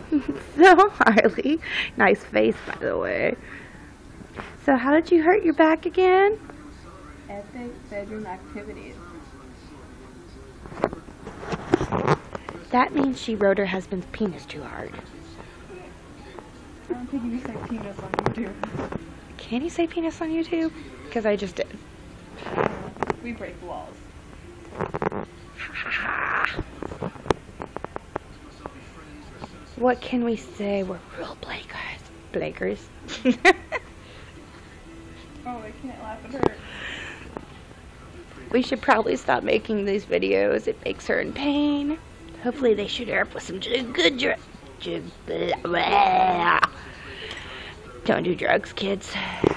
So, Harley, nice face, by the way. So, how did you hurt your back again? Epic bedroom activities. That means she rode her husband's penis too hard. I don't think you can say penis on YouTube. Can you say penis on YouTube? Because I just did. We break laws. What can we say? We're real Blakers. Oh, I can't laugh at her. We should probably stop making these videos. It makes her in pain. Hopefully they shoot her up with some good drugs. Don't do drugs, kids.